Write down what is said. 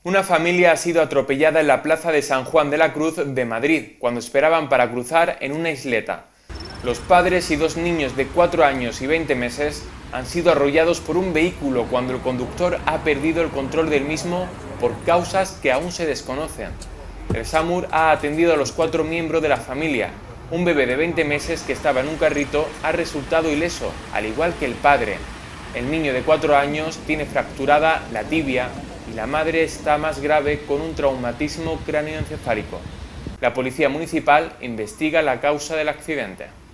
Una familia ha sido atropellada en la plaza de San Juan de la Cruz de Madrid, cuando esperaban para cruzar en una isleta. Los padres y dos niños de 4 años y 20 meses han sido arrollados por un vehículo cuando el conductor ha perdido el control del mismo por causas que aún se desconocen. El SAMUR ha atendido a los 4 miembros de la familia. Un bebé de 20 meses que estaba en un carrito ha resultado ileso, al igual que el padre. El niño de 4 años tiene fracturada la tibia y la madre está más grave con un traumatismo cráneoencefálico. La policía municipal investiga la causa del accidente.